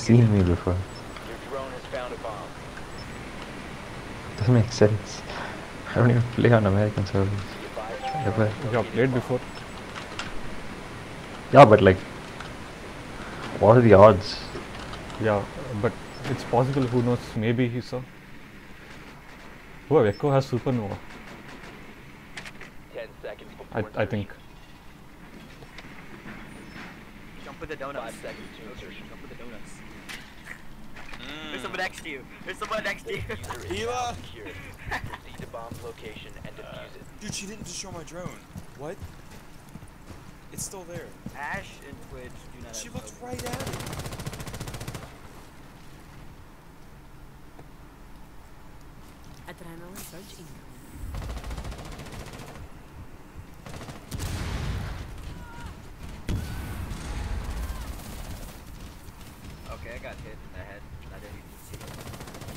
seen me before. Your drone has found a bomb. Doesn't make sense. I don't even play on American servers. Be advised your drone Ever. has You have located a played bomb. before? Yeah, but like, what are the odds? Yeah, but it's possible, who knows, maybe he saw. Oh, Echo has Supernova, 10 seconds before I think. Jump with the donuts. 5 seconds to insertion. Jump with the donuts. There's someone next to you. There's someone next to The you. diffuser is Eva! now secure. Proceed to bomb's location and defuse it. Dude, she didn't destroy my drone. What? It's still there. Ash and Twitch do not She have looked smoke. right at it. Adrenaline surge incoming. Okay, I got hit in the head. I didn't even see it.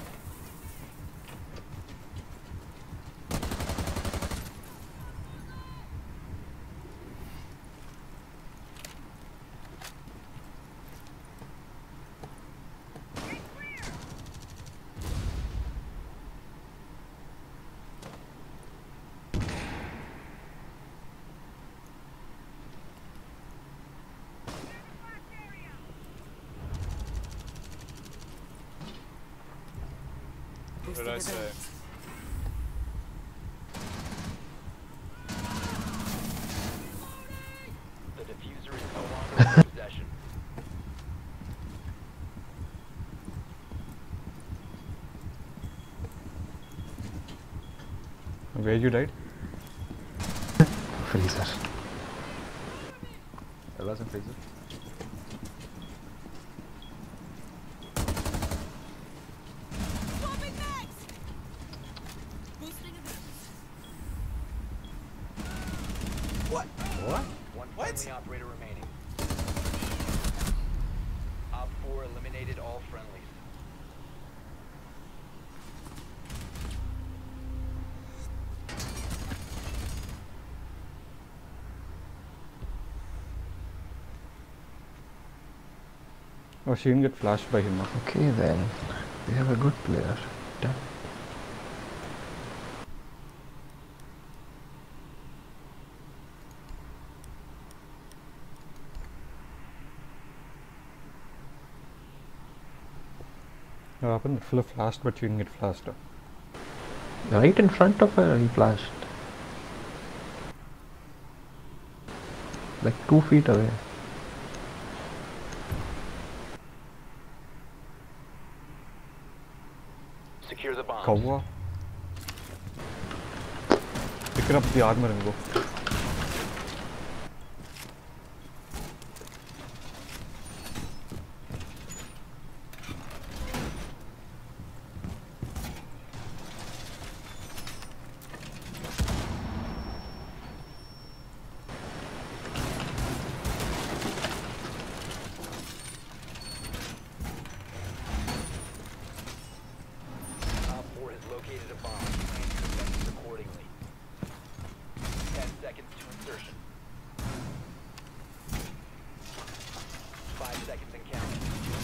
What did I say? The diffuser is no longer in your possession. Where you died? Freezer. I was in freezer. Swapping mags! Boosting adrenaline. What? One What? friendly operator remaining. Op 4 eliminated all friendlies. Oh, she didn't get flashed by him. Okay then. We have a good player. Damn. What happened? Full of flashed, but she didn't get flashed. Right in front of her, he flashed. Like 2 feet away. Secure the bomb. Kawwa. Pick up the armor and go. Op 4 has located a bomb. Plan your defenses accordingly. 10 seconds to insertion. 5 seconds and counting.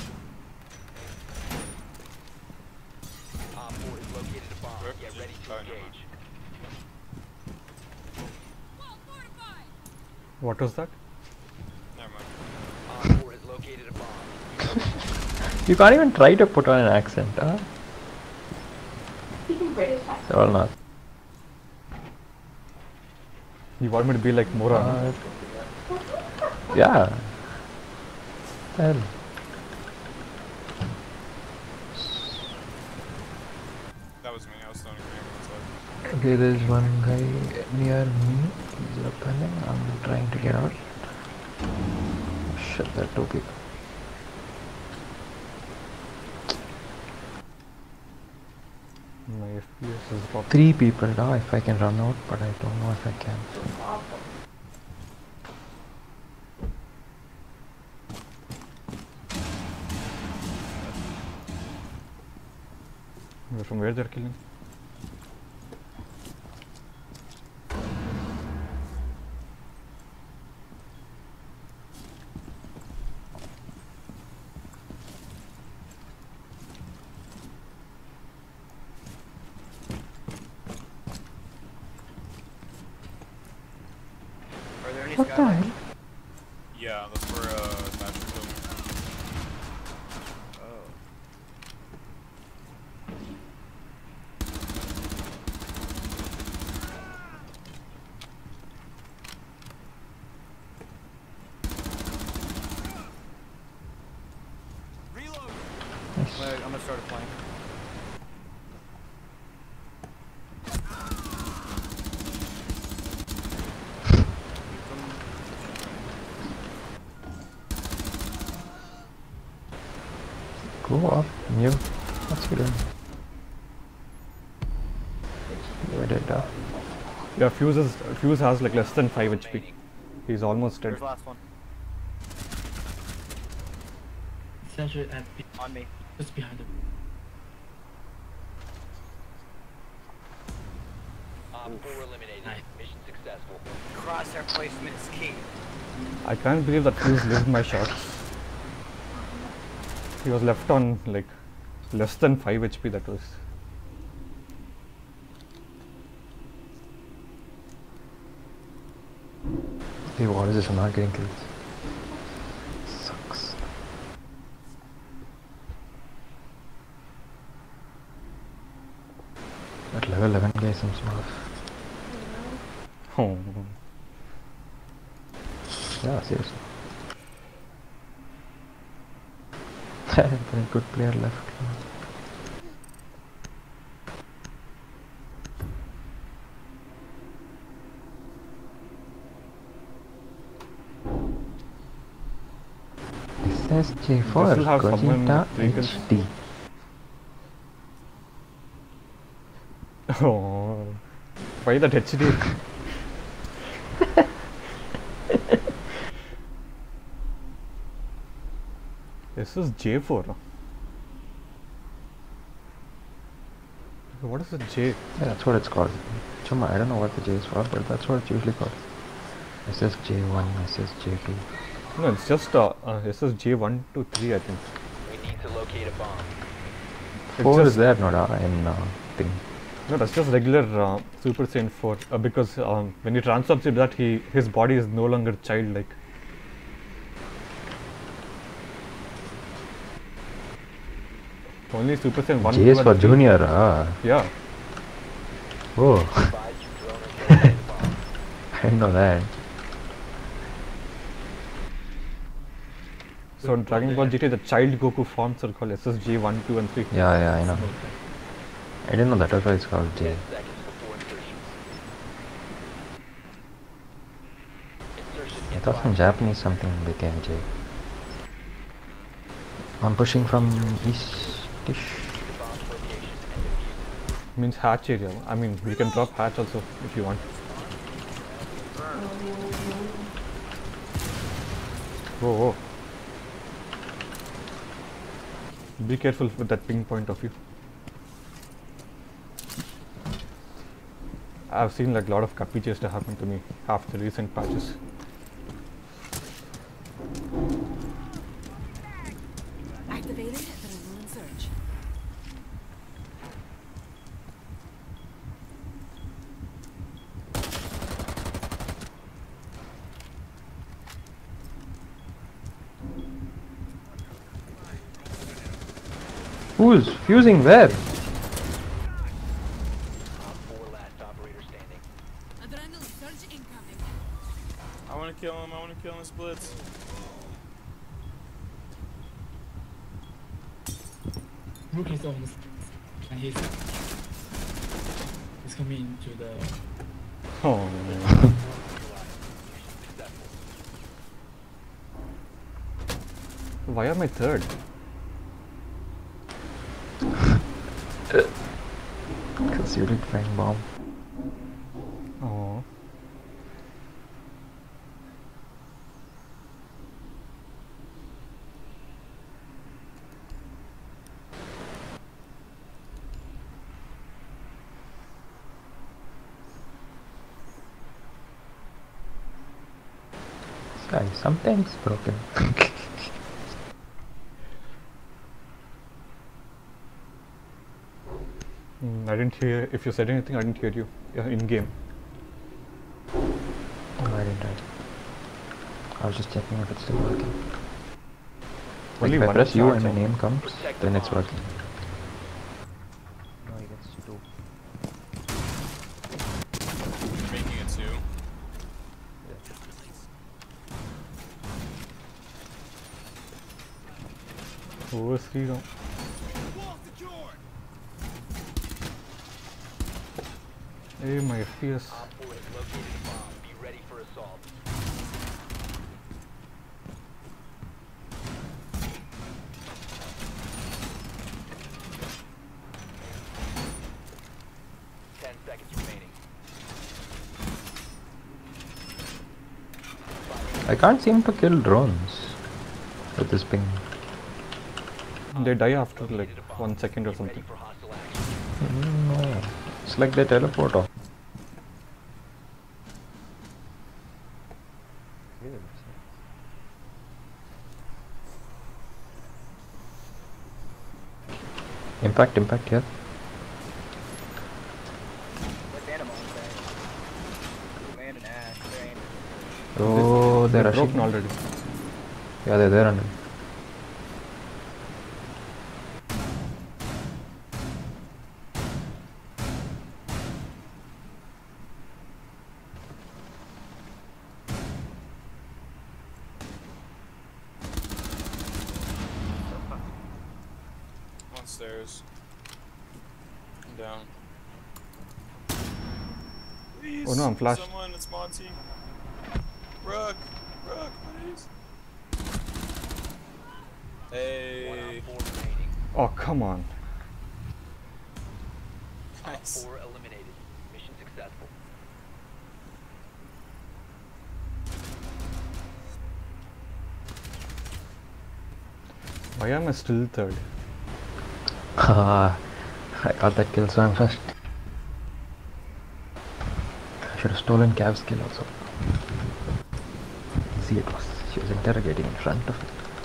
Op 4 has located a bomb. Where? Get ready to Oh, never mind. engage. Wall fortified! What was that? Never mind. Op 4 has located a bomb. You can't even try to put on an accent, huh? Speaking British accent. They're all not. You want me to be like Moran? Yeah. Hell. That was me. I was throwing a grenade inside. Okay, there's one guy near me. He's repelling. I'm trying to get out. Shit, there are 2 people. My FPS is dropped. 3 people now if I can run out, but I don't know if I can. From where they're killing? City What the Skyline. hell? Yeah, that's where Thatcher killed me. Oh. Nice. I'm gonna start a flank. Go up, you. What's he doing? You did that. Yeah, Fuse has like less than 5 HP. He's almost dead. Where's the last one? Essentially at On me. just behind him. Op 4 eliminated. Nice. Mission successful. Crosshair placement is key. I can't believe that Fuse lived my shots. He was left on like less than 5 HP, that was. Hey, what is this? I'm not getting kills. Sucks. At level 11 guys, I'm smart. Oh. Yeah, seriously. Very good player left. This is J4 This will have someone Gogeta with 3 kills. HD. Oh. Why that HD? This is J4. What is a J? Yeah, that's what it's called. Chuma, I don't know what the J is for, but that's what it's usually called. SSJ1, SSJ2. No, it's just this is J1 to 3, I think. We need to locate a bomb. It's 4 just, is there, no, in thing. No, that's just regular Super Saiyan 4 because when he transforms into that, his body is no longer childlike. Only Super Saiyan 1. J is 2 for and 3. junior, Yeah. Oh, Advise you drone or locate a bomb. I didn't know that. So in Dragon Ball GT, the child Goku forms are called SSJ 1, 2 and 3. Yeah, I know. I didn't know that was why it's called J. 10 seconds before insertion. Insertion I in thought 5 from Japanese something became J. I'm pushing from east-ish. the bomb's location and defuse it. Means hatch area. I mean, we can drop hatch also if you want. Whoa, whoa. Be careful with that ping point of view. I've seen like a lot of capiches to happen to me after recent patches. Activated the remote search. Who's fusing where? Op 4 last operator standing. Adrenaline surge incoming. I wanna kill him, I wanna kill him, splits. Rook is almost, and he's coming to the. Oh. Why am I third? Because you did find bomb. Oh. Sorry, sometimes broken. I didn't hear. If you said anything, I didn't hear you in game. Oh, I didn't. I was just checking if it's still working. Only Like if I one press U charge and my on- name comes, Protect then the it's bomb. working. No, he gets 2. You're making it two. Over 3 now. Hey, my FPS. Op 4 has located a bomb. Be ready for assault. Ten seconds remaining. I can't seem to kill drones with this ping. They die after like Located a bomb. 1 second or Be ready something. for hostile action. No, it's like they teleport off. Impact here. What's animal say? Land and ash. There ain't. Oh, they're They're rushing. broken already. Yeah, they're there under. On stairs. I'm down. Please. Oh no, I'm flashed. Someone, it's Monty. Rook, please. One Hey. op 4 remaining. Oh, come on. Op Nice. 4 eliminated. Mission successful. Why am I still third? I got that kill so I'm first. I should have stolen Cav's kill also. See, it was. She was interrogating in front of it.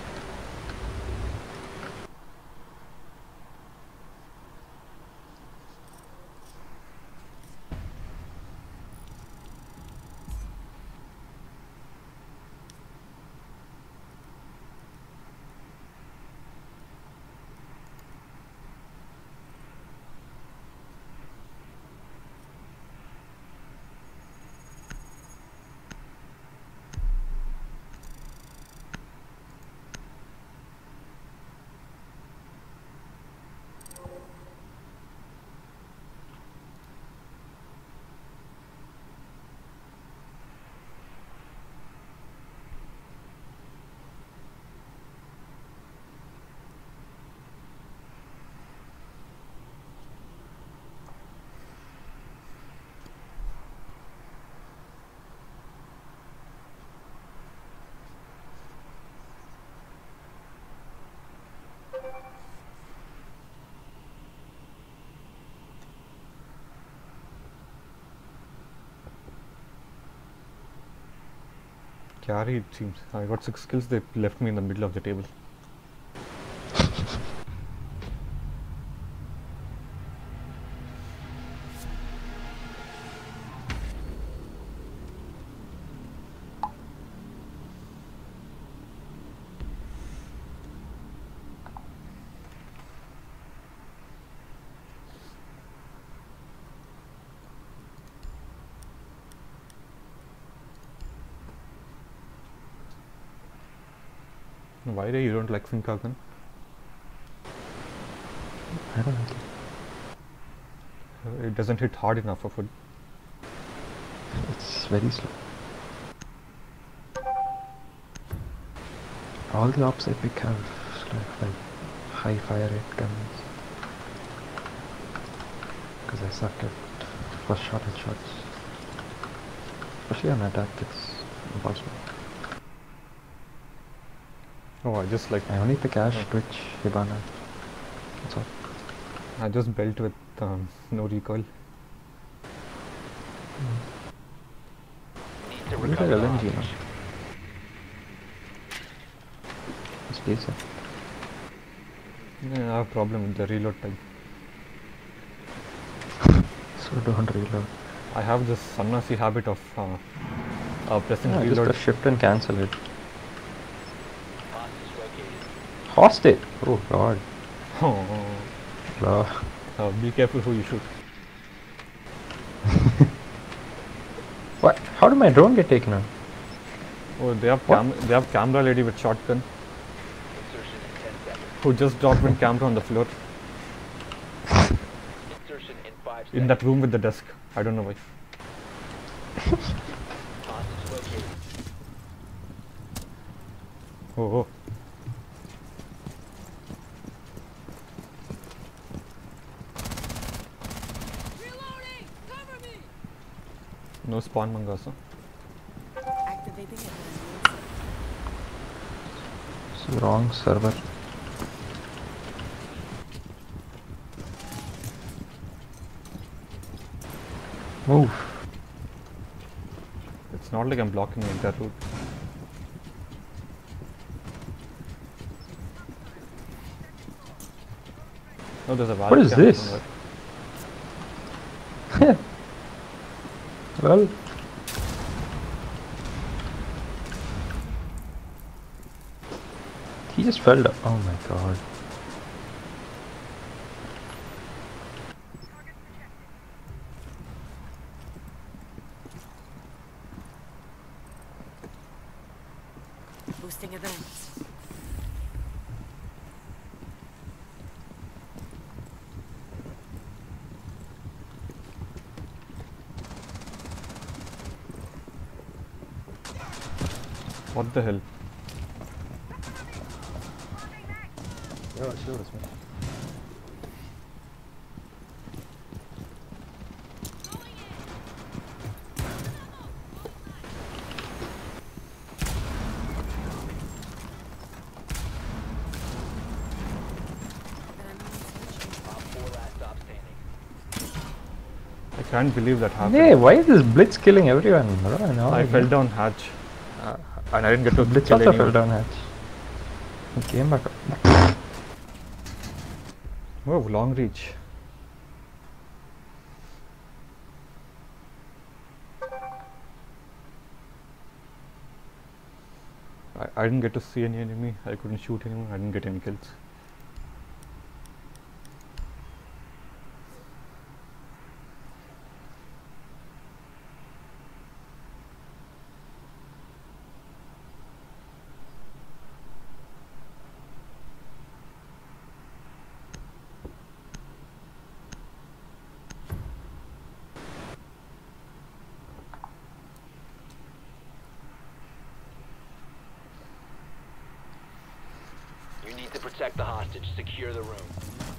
Carry, it seems. I got 6 kills, they left me in the middle of the table. Why do you don't like Finkagan? I don't know. It doesn't hit hard enough of it. It's very slow. All the ops I pick have like high fire rate guns. Because I suck at first shot headshots. Especially on attack, it's impossible. Oh, I just like I only pick Ash, Twitch, Hibana. That's all. I just belt with no recoil. Need to Look at recover LMG hostage. now. It's decent. Yeah, I have a problem with the reload time. So don't reload. I have this unnasty habit of Pressing Yeah, just reload. press shift and cancel it. Hostage located. Hostage! Oh god. Oh, Lord. be careful who you shoot. What? How did my drone get taken out? Oh, they have What? they have camera lady with shotgun Insertion in 10 seconds. who just dropped one camera on the floor Insertion in 5 seconds. in that room with the desk. I don't know why. Hostage located. Oh. Reloading! Cover me! No spawn mangasa. Activating adrenaline surge. It's the wrong server. Move. It's not like I'm blocking the entire route. No, there's a valid What is camera this? somewhere. Well, he just fell down. Oh my god. Boosting adrenaline. What the hell? Op 4 last stop standing. I can't believe that happened. Hey, why is this Blitz killing everyone? No, I fell down hatch. And I didn't get to Blitz kill also anyone. fell down hatch. He came back up. Oh, long reach. I didn't get to see any enemy. I couldn't shoot anyone. I didn't get any kills. You need to protect the hostage. Secure the room.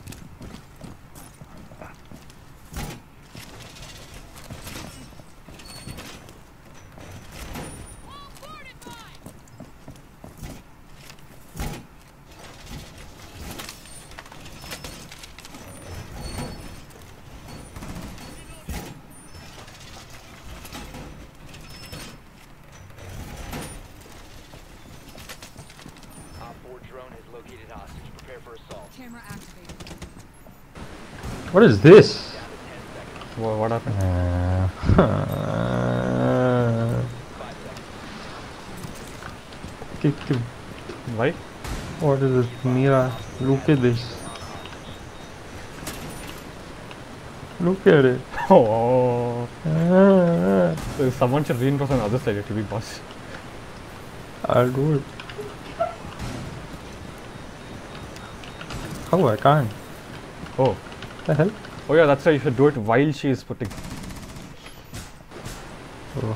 Op 4 drone has located hostage. Prepare for assault. Camera activated. What is this? Down to 10 seconds. What happened? 5 seconds. Kick him. Why? What is this? Mira, look at this. Look at it. Oh, Ah, someone should reinforce on the other side to be boss. I'll do it. Oh, I can't. Oh, The hell? oh yeah, that's why you should do it while she is putting. Oh.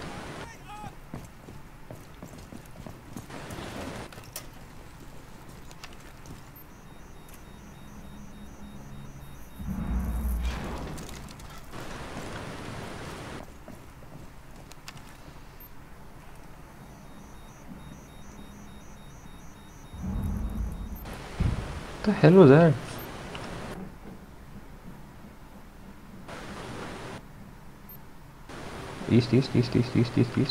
What the hell was that? East, east, east, east, east, east, east.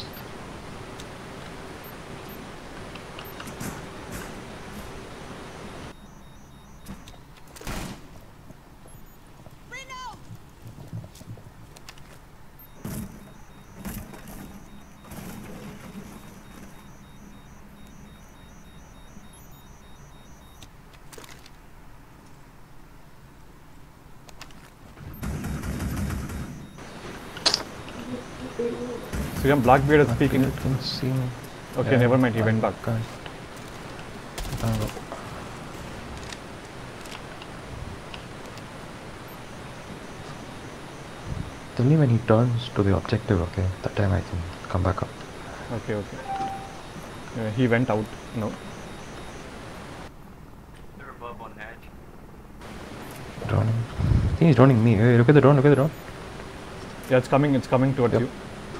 Sriram, Blackbeard is speaking. Blackbeard can see me. Okay, Yeah, never mind, he went I back. can't go. It's only when he turns to the objective, okay, that time I can come back up. Okay, okay. He went out. No. They're above on hatch. Droning. I think he's droning me. Hey, look at the drone, look at the drone. Yeah, it's coming towards Yep. you.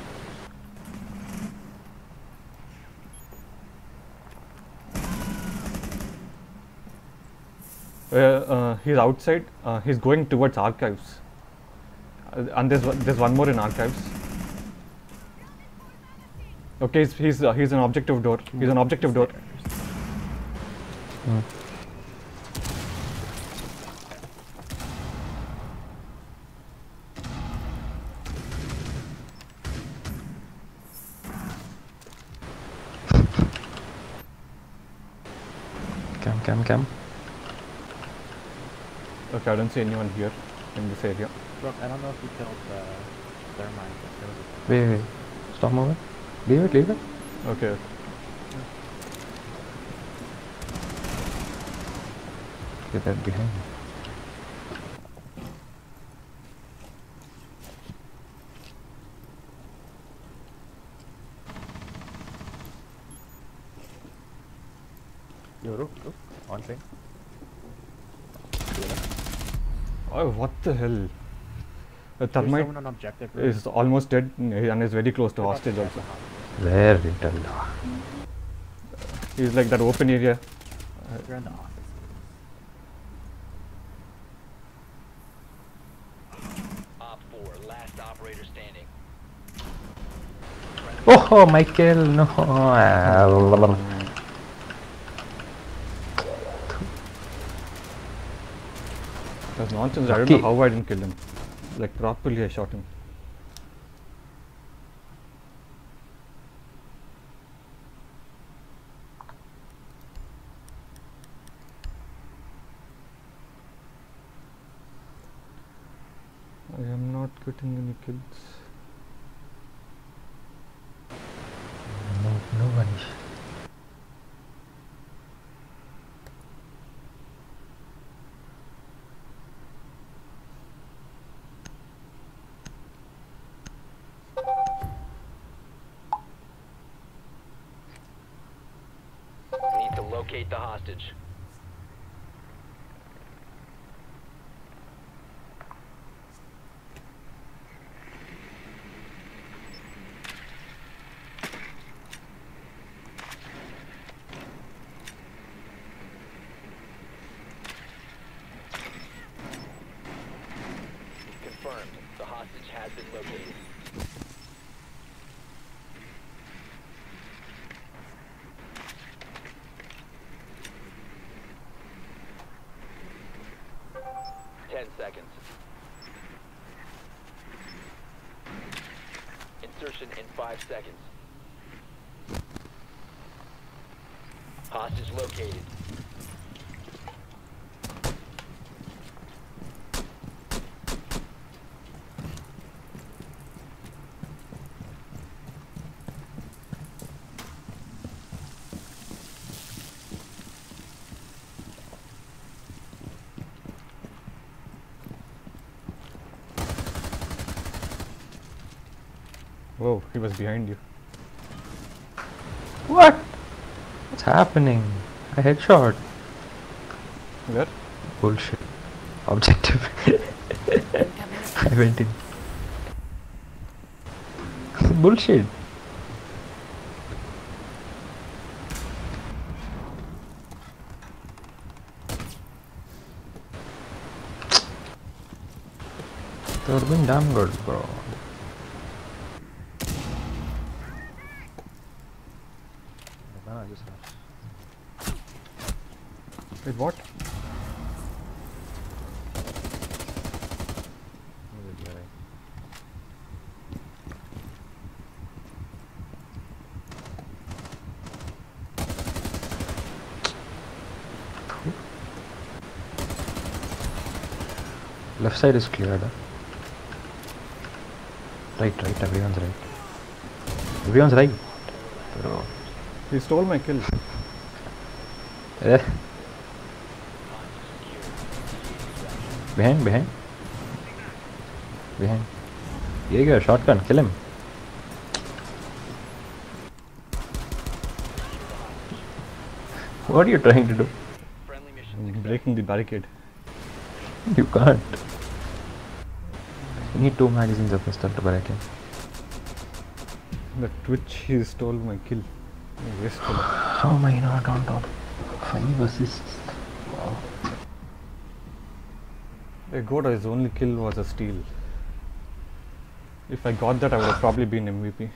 He's outside. He's going towards archives. And there's one more in archives. Okay, he's an objective door. He's an objective door. Hmm. Cam. Okay, I don't see anyone here in this area. Brooke, I don't know if you killed their mine, but there was a Wait. Stop moving. Leave it. Okay. Get that behind me. Yo, Rook, on train. Oh, what the hell? The There's thermite someone on objective. is almost dead and is very close to hostage also. Very little. He's like that open area. You're in the office. Op 4, last operator standing. Oh, Michael, no. That's nonsense. I don't Lucky. know how I didn't kill him. Like properly I shot him. I am not getting any kills. No one. Need to locate the hostage. Confirmed. The hostage has been located. Seconds. Insertion in 5 seconds. Hostage located. Whoa, he was behind you. What? What's happening? A headshot. Where? Bullshit. Objective. I went in. Bullshit. They would have been damn good, bro. No, I just Wait, what? Left side is cleared. Right, everyone's right. Everyone's right. Pero, He stole my kill. eh. Behind. Behind. Here you go, shotgun, kill him. What are you trying to do? Friendly mission I'm success. breaking the barricade. You can't. You need 2 magazines of pistol to barricade. The Twitch, he stole my kill. Wasteful. Oh my god, don't. 5 assists. Wow. God, his only kill was a steal. If I got that, I would have probably been MVP.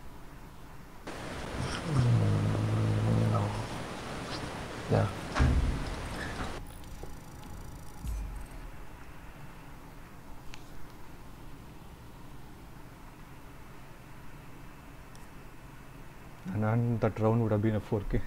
Yeah. And that round would have been a 4K.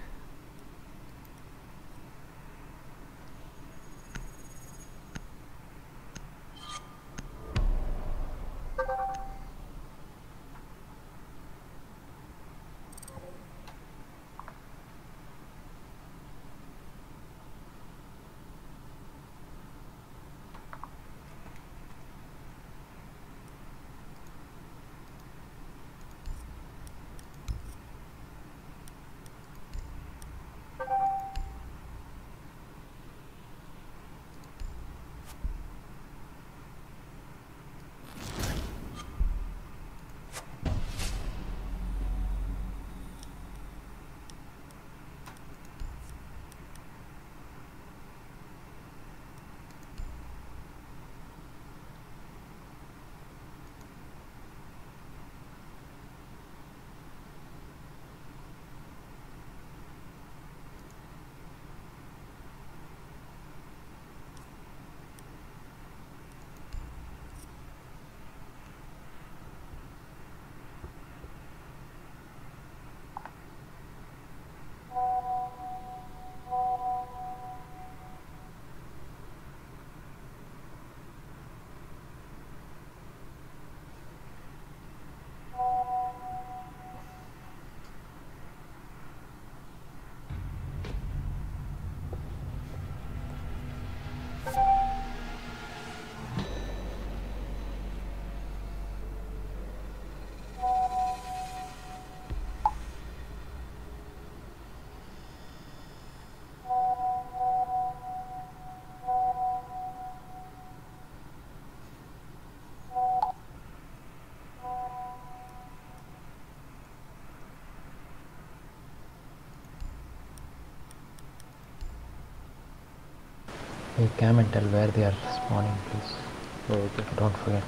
Hey, Cam and tell where they are spawning, please. Oh, okay. Don't forget.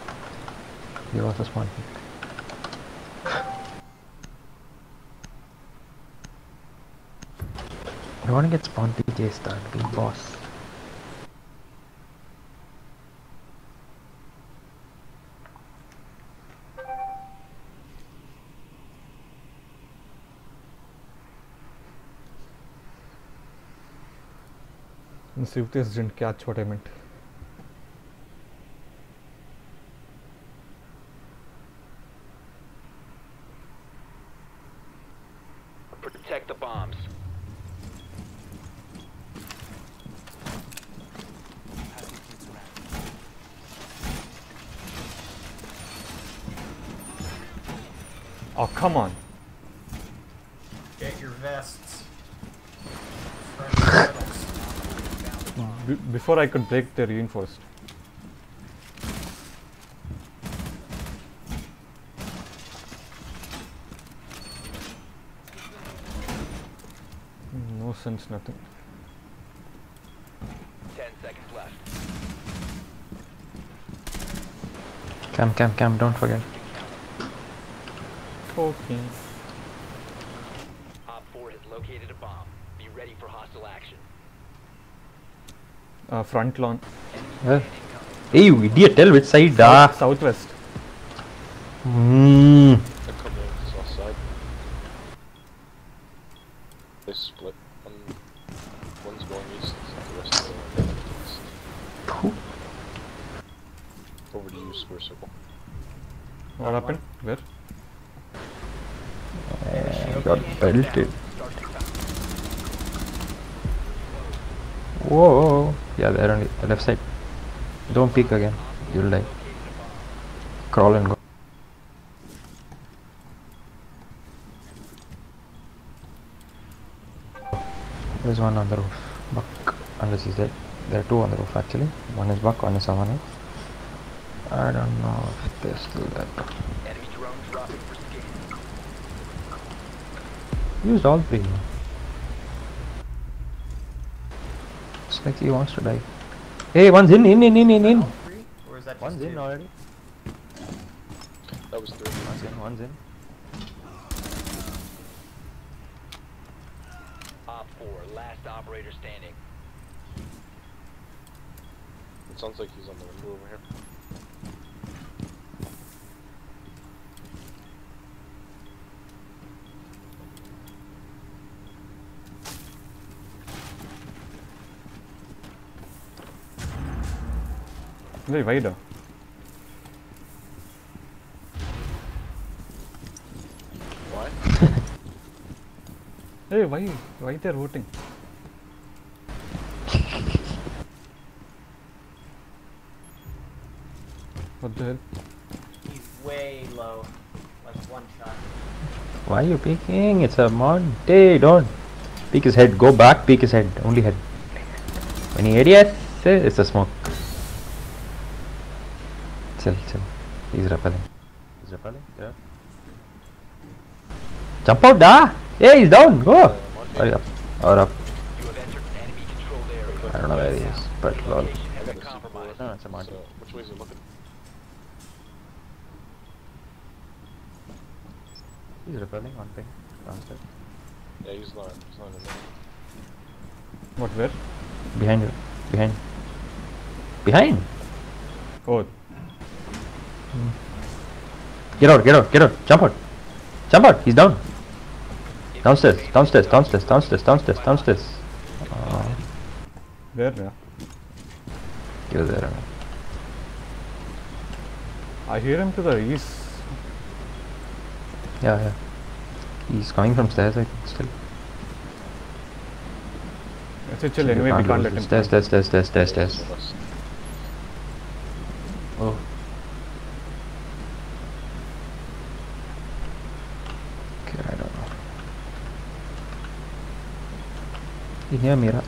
Give us a spawn pick. I want to get spawn PJ start, be boss. And Sivtes didn't catch what I meant. Protect the bombs. Oh, come on. Get your vests. Before I could break, they reinforced. No sense, nothing. 10 seconds left. Cam, don't forget. Okay. Op 4 has located a bomb. Be ready for hostile action. Front lawn. Hey, you idiot, tell which side. Southwest. They're coming in south side. They split. One's going east, the rest of them are going east. Over to you, square circle. What happened? Where? got belted. Start the time. Whoa. Yeah, they're on the left side. Don't peek again. You'll die. Crawl and go. There's one on the roof. Buck. Unless he's dead. There are two on the roof actually. One is Buck, one is someone else. I don't know if they're still there. Enemy drone dropping for scan. Used all three. It's like he wants to die. Hey, one's in. Or is that One's just in two? already. That was 3. One's in. Op 4, last operator standing. It sounds like he's on the window over here. Very wide. Why? Hey, why they're voting? What the hell? He's way low. Like one shot. Why are you peeking? It's a Monty. Don't peek his head. Go back. Peek his head. Only head. When he idiots, it's a smoke. Chill. He's rappelling. Yeah. Jump out, da! Hey, he's down. Go. Hurry up. Or up. You have entered enemy controlled area. I don't know where he is, but lol. Location I has got been a C4. compromised. No, it's a Monty. So, which way is he looking? He's rappelling on thing. Downstairs. Yeah, he's not in there. What, where? Behind you. Behind. Oh, Get out. Jump out. He's down. Downstairs. there, yeah. You're there. I hear him to the east. Yeah. He's coming from stairs, I think, still. It's chill anyway, we can't let him. Stairs. West. Oh. Okay, I don't know. You hear Mira?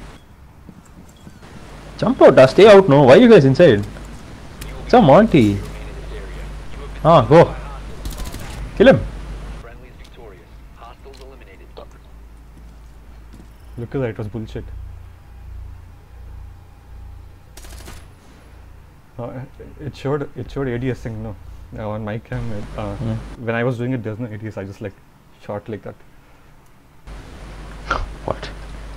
Jump out, stay out, no. Why are you guys inside? It's a Monty. Go. Kill him. Friendly is victorious. Hostiles eliminated. Look at that, it was bullshit. It showed ADS thing, no. On my cam, when I was doing it, there's no ADS. I just like shot like that. What?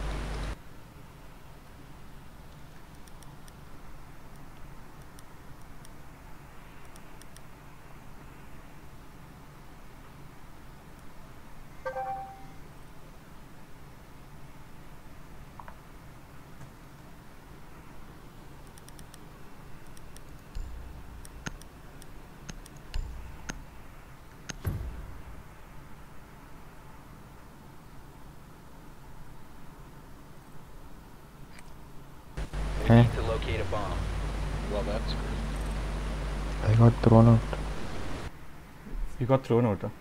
We need to locate a bomb. Well, that's great. I got thrown out. You got thrown out, huh?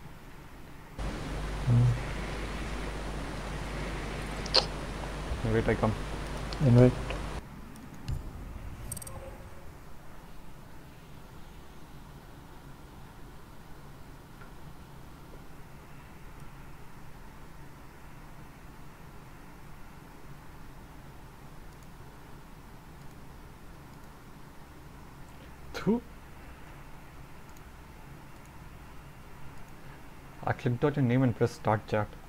Wait, I come. Invite. I clicked out your name and pressed start chat.